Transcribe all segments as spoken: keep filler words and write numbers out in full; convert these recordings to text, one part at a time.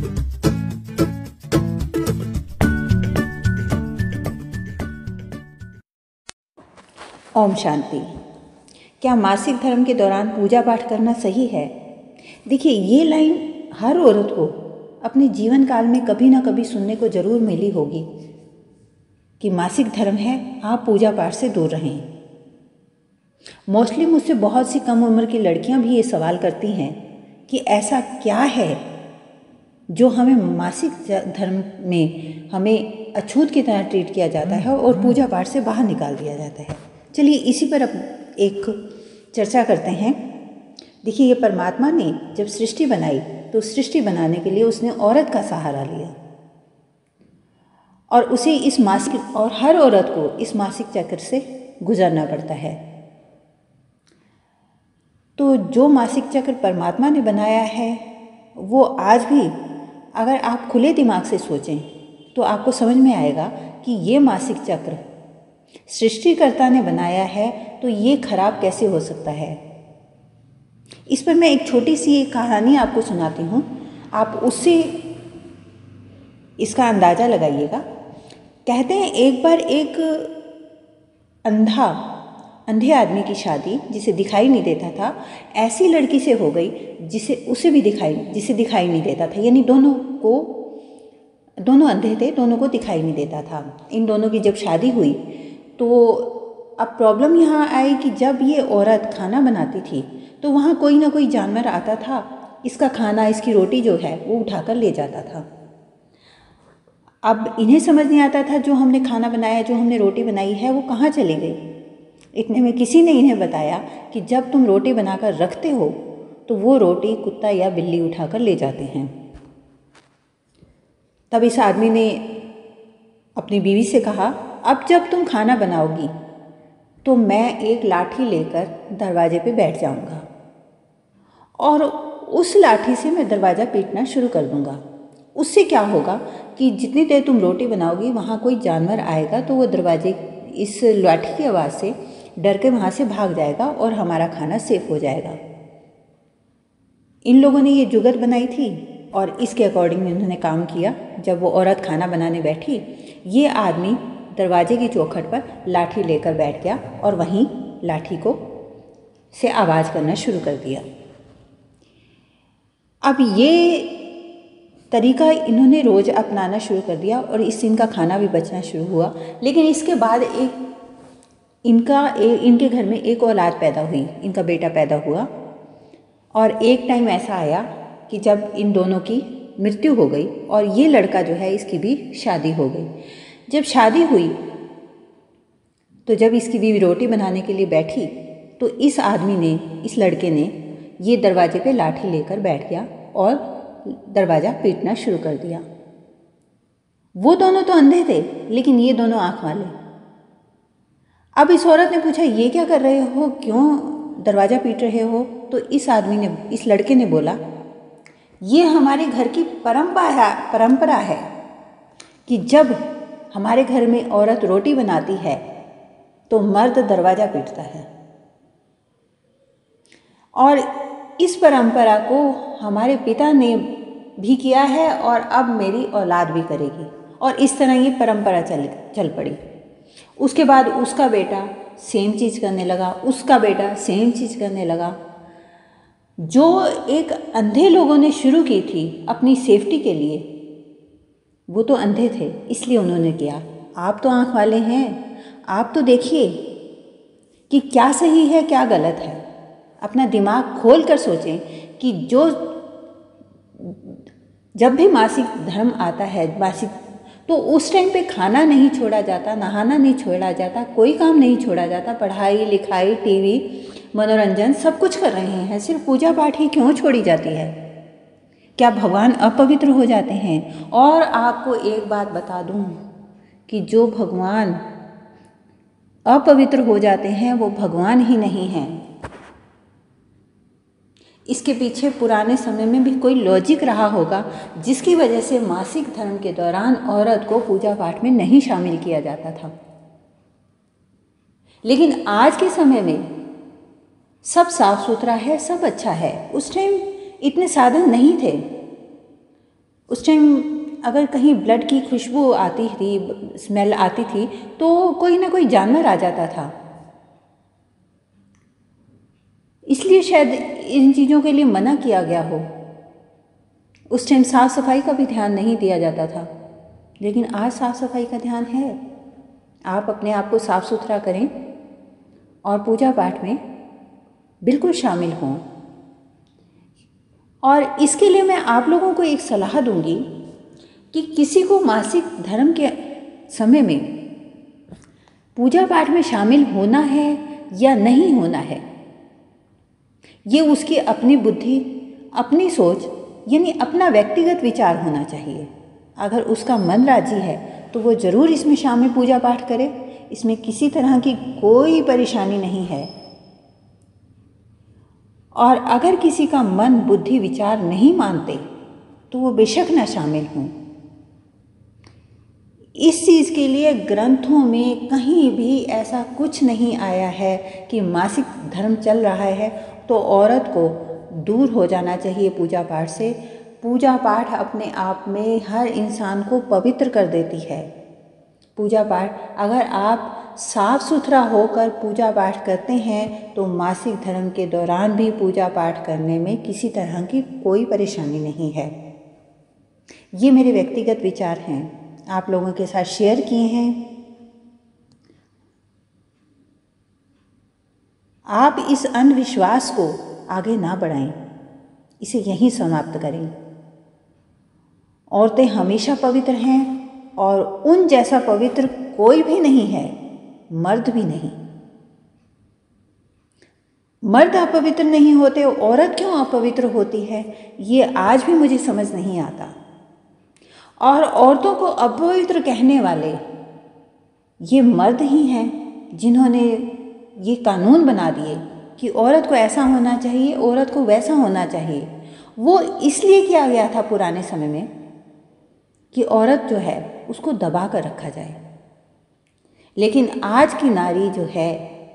ओम शांति। क्या मासिक धर्म के दौरान पूजा पाठ करना सही है? देखिए, ये लाइन हर औरत को अपने जीवन काल में कभी ना कभी सुनने को जरूर मिली होगी कि मासिक धर्म है, आप पूजा पाठ से दूर रहें। मोस्टली मुझसे बहुत सी कम उम्र की लड़कियां भी ये सवाल करती हैं कि ऐसा क्या है जो हमें मासिक धर्म में हमें अछूत की तरह ट्रीट किया जाता है और पूजा पाठ से बाहर निकाल दिया जाता है। चलिए इसी पर अब एक चर्चा करते हैं। देखिए, ये परमात्मा ने जब सृष्टि बनाई तो सृष्टि बनाने के लिए उसने औरत का सहारा लिया और उसे इस मासिक और हर औरत को इस मासिक चक्र से गुजरना पड़ता है। तो जो मासिक चक्र परमात्मा ने बनाया है वो आज भी अगर आप खुले दिमाग से सोचें तो आपको समझ में आएगा कि ये मासिक चक्र सृष्टिकर्ता ने बनाया है, तो ये खराब कैसे हो सकता है। इस पर मैं एक छोटी सी कहानी आपको सुनाती हूँ, आप उससे इसका अंदाज़ा लगाइएगा। कहते हैं एक बार एक अंधा अंधे आदमी की शादी, जिसे दिखाई नहीं देता था, ऐसी लड़की से हो गई जिसे उसे भी दिखाई जिसे दिखाई नहीं देता था। यानी दोनों को दोनों अंधे थे, दोनों को दिखाई नहीं देता था। इन दोनों की जब शादी हुई तो अब प्रॉब्लम यहाँ आई कि जब ये औरत खाना बनाती थी तो वहाँ कोई ना कोई जानवर आता था, इसका खाना, इसकी रोटी जो है वो उठाकर ले जाता था। अब इन्हें समझ नहीं आता था जो हमने खाना बनाया, जो हमने रोटी बनाई है वो कहाँ चली गई। इतने में किसी ने इन्हें बताया कि जब तुम रोटी बनाकर रखते हो तो वो रोटी कुत्ता या बिल्ली उठाकर ले जाते हैं। तब इस आदमी ने अपनी बीवी से कहा, अब जब तुम खाना बनाओगी तो मैं एक लाठी लेकर दरवाजे पे बैठ जाऊंगा और उस लाठी से मैं दरवाज़ा पीटना शुरू कर दूंगा। उससे क्या होगा कि जितनी देर तुम रोटी बनाओगी वहाँ कोई जानवर आएगा तो वो दरवाजे इस लाठी की आवाज़ से डर के वहाँ से भाग जाएगा और हमारा खाना सेफ हो जाएगा। इन लोगों ने ये जुगत बनाई थी और इसके अकॉर्डिंग इन्होंने काम किया। जब वो औरत खाना बनाने बैठी, ये आदमी दरवाजे की चौखट पर लाठी लेकर बैठ गया और वहीं लाठी को से आवाज़ करना शुरू कर दिया। अब ये तरीका इन्होंने रोज़ अपनाना शुरू कर दिया और इससे इनका खाना भी बचना शुरू हुआ। लेकिन इसके बाद एक इनका ए, इनके घर में एक औलाद पैदा हुई, इनका बेटा पैदा हुआ और एक टाइम ऐसा आया कि जब इन दोनों की मृत्यु हो गई और ये लड़का जो है इसकी भी शादी हो गई। जब शादी हुई तो जब इसकी बीवी रोटी बनाने के लिए बैठी तो इस आदमी ने, इस लड़के ने ये दरवाजे पे लाठी लेकर बैठ गया और दरवाज़ा पीटना शुरू कर दिया। वो दोनों तो अंधे थे लेकिन ये दोनों आँख वाले। अब इस औरत ने पूछा, ये क्या कर रहे हो, क्यों दरवाज़ा पीट रहे हो? तो इस आदमी ने, इस लड़के ने बोला, ये हमारे घर की परंपरा परंपरा है कि जब हमारे घर में औरत रोटी बनाती है तो मर्द दरवाज़ा पीटता है और इस परंपरा को हमारे पिता ने भी किया है और अब मेरी औलाद भी करेगी। और इस तरह ये परंपरा चल चल पड़ी। उसके बाद उसका बेटा सेम चीज़ करने लगा, उसका बेटा सेम चीज़ करने लगा। जो एक अंधे लोगों ने शुरू की थी अपनी सेफ्टी के लिए, वो तो अंधे थे इसलिए उन्होंने किया। आप तो आँख वाले हैं, आप तो देखिए कि क्या सही है क्या गलत है। अपना दिमाग खोल कर सोचें कि जो जब भी मासिक धर्म आता है, मासिक तो उस टाइम पे खाना नहीं छोड़ा जाता, नहाना नहीं छोड़ा जाता, कोई काम नहीं छोड़ा जाता। पढ़ाई लिखाई, टीवी, मनोरंजन सब कुछ कर रहे हैं, सिर्फ पूजा पाठ ही क्यों छोड़ी जाती है? क्या भगवान अपवित्र हो जाते हैं? और आपको एक बात बता दूं कि जो भगवान अपवित्र हो जाते हैं वो भगवान ही नहीं हैं। इसके पीछे पुराने समय में भी कोई लॉजिक रहा होगा जिसकी वजह से मासिक धर्म के दौरान औरत को पूजा पाठ में नहीं शामिल किया जाता था। लेकिन आज के समय में सब साफ सुथरा है, सब अच्छा है। उस टाइम इतने साधन नहीं थे। उस उस टाइम अगर कहीं ब्लड की खुशबू आती थी, स्मेल आती थी, तो कोई ना कोई जानवर आ जाता था। इसलिए शायद इन चीज़ों के लिए मना किया गया हो। उस टाइम साफ सफाई का भी ध्यान नहीं दिया जाता था, लेकिन आज साफ सफाई का ध्यान है। आप अपने आप को साफ सुथरा करें और पूजा पाठ में बिल्कुल शामिल हों। और इसके लिए मैं आप लोगों को एक सलाह दूंगी कि किसी को मासिक धर्म के समय में पूजा पाठ में शामिल होना है या नहीं होना है, ये उसकी अपनी बुद्धि, अपनी सोच, यानी अपना व्यक्तिगत विचार होना चाहिए। अगर उसका मन राजी है तो वो ज़रूर इसमें शामिल पूजा पाठ करे। इसमें किसी तरह की कोई परेशानी नहीं है। और अगर किसी का मन, बुद्धि, विचार नहीं मानते तो वो बेशक ना शामिल हों। इस चीज़ के लिए ग्रंथों में कहीं भी ऐसा कुछ नहीं आया है कि मासिक धर्म चल रहा है तो औरत को दूर हो जाना चाहिए पूजा पाठ से। पूजा पाठ अपने आप में हर इंसान को पवित्र कर देती है। पूजा पाठ, अगर आप साफ सुथरा होकर पूजा पाठ करते हैं तो मासिक धर्म के दौरान भी पूजा पाठ करने में किसी तरह की कोई परेशानी नहीं है। ये मेरे व्यक्तिगत विचार हैं, आप लोगों के साथ शेयर किए हैं। आप इस अंधविश्वास को आगे ना बढ़ाएं, इसे यहीं समाप्त करें। औरतें हमेशा पवित्र हैं और उन जैसा पवित्र कोई भी नहीं है, मर्द भी नहीं। मर्द अपवित्र नहीं होते, औरत क्यों अपवित्र होती है, ये आज भी मुझे समझ नहीं आता। और औरतों को अपवित्र कहने वाले ये मर्द ही हैं जिन्होंने ये कानून बना दिए कि औरत को ऐसा होना चाहिए, औरत को वैसा होना चाहिए। वो इसलिए किया गया था पुराने समय में कि औरत जो है उसको दबा कर रखा जाए। लेकिन आज की नारी जो है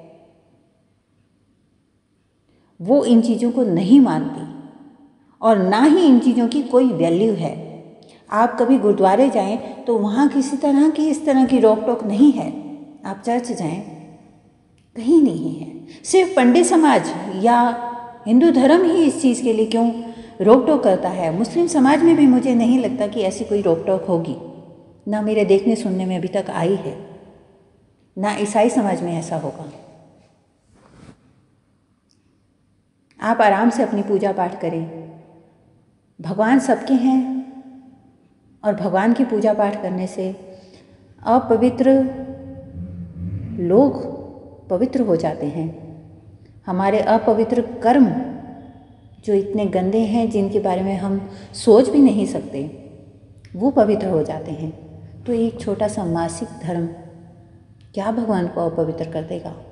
वो इन चीज़ों को नहीं मानती और ना ही इन चीज़ों की कोई वैल्यू है। आप कभी गुरुद्वारे जाएं तो वहाँ किसी तरह की इस तरह की रोक टोक नहीं है। आप चर्च जाएं, कहीं नहीं है। सिर्फ पंडित समाज या हिंदू धर्म ही इस चीज़ के लिए क्यों रोक टोक करता है। मुस्लिम समाज में भी मुझे नहीं लगता कि ऐसी कोई रोक टोक होगी, ना मेरे देखने सुनने में अभी तक आई है, ना ईसाई समाज में ऐसा होगा। आप आराम से अपनी पूजा पाठ करें। भगवान सबके हैं और भगवान की पूजा पाठ करने से अपवित्र लोग पवित्र हो जाते हैं। हमारे अपवित्र कर्म जो इतने गंदे हैं, जिनके बारे में हम सोच भी नहीं सकते, वो पवित्र हो जाते हैं। तो एक छोटा सा मासिक धर्म क्या भगवान को अपवित्र कर देगा।